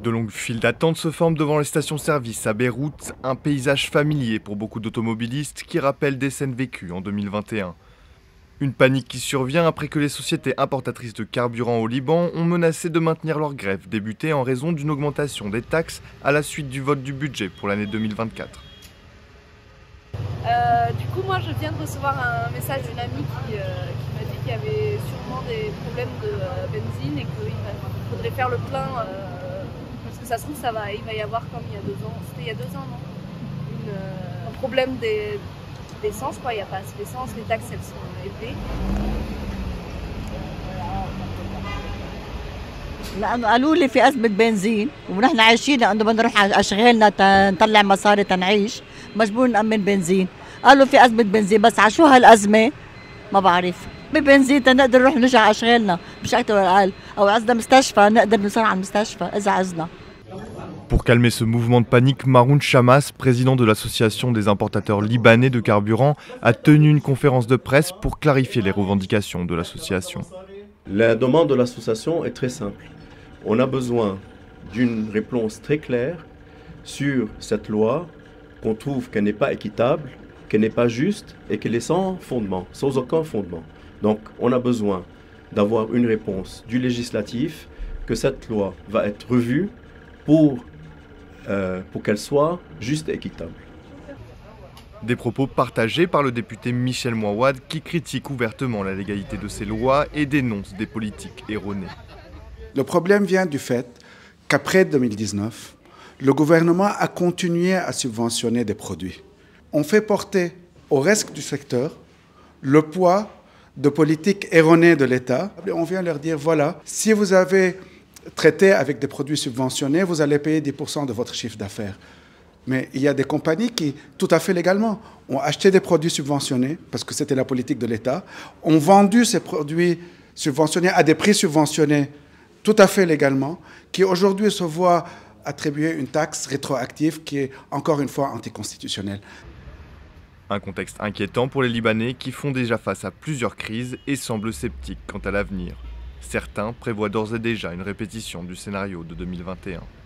De longues files d'attente se forment devant les stations-service à Beyrouth, un paysage familier pour beaucoup d'automobilistes qui rappelle des scènes vécues en 2021. Une panique qui survient après que les sociétés importatrices de carburant au Liban ont menacé de maintenir leur grève débutée en raison d'une augmentation des taxes à la suite du vote du budget pour l'année 2024. Du coup, moi, je viens de recevoir un message d'une amie qui m'a dit qu'il y avait sûrement des problèmes de benzine et qu'il faudrait faire le plein parce que ça se trouve, il va y avoir comme il y a 2 ans, c'était il y a 2 ans, non un problème d'essence, quoi. Il n'y a pas assez d'essence, les taxes, elles sont élevées. لأنه قالوا لي في أزمة بنزين ونحن عايشين لأنه بدنا نروح على أشغالنا نطلع مصاري تنعيش مجبور نأمن بنزين قالوا في أزمة بنزين بس على شو هالأزمة ما بعرف ببنزين تنقدر نروح نرجع على أشغالنا مش أكتر ولا أقل أو عزنا مستشفى نقدر نوصل على المستشفى إذا عزنا. Pour calmer ce mouvement de panique, Maroun Chamas, président de l'association des importateurs libanais de carburant, a tenu une conférence de presse pour clarifier les revendications de l'association. La demande de l'association est très simple. On a besoin d'une réponse très claire sur cette loi, qu'on trouve qu'elle n'est pas équitable, qu'elle n'est pas juste et qu'elle est sans fondement, sans aucun fondement. Donc on a besoin d'avoir une réponse du législatif, que cette loi va être revue pour qu'elle soit juste et équitable. Des propos partagés par le député Michel Mouawad qui critique ouvertement la légalité de ces lois et dénonce des politiques erronées. Le problème vient du fait qu'après 2019, le gouvernement a continué à subventionner des produits. On fait porter au reste du secteur le poids de politiques erronées de l'État. On vient leur dire, voilà, si vous avez traité avec des produits subventionnés, vous allez payer 10% de votre chiffre d'affaires. Mais il y a des compagnies qui, tout à fait légalement, ont acheté des produits subventionnés, parce que c'était la politique de l'État, ont vendu ces produits subventionnés à des prix subventionnés, tout à fait légalement, qui aujourd'hui se voient attribuer une taxe rétroactive qui est encore une fois anticonstitutionnelle. Un contexte inquiétant pour les Libanais qui font déjà face à plusieurs crises et semblent sceptiques quant à l'avenir. Certains prévoient d'ores et déjà une répétition du scénario de 2021.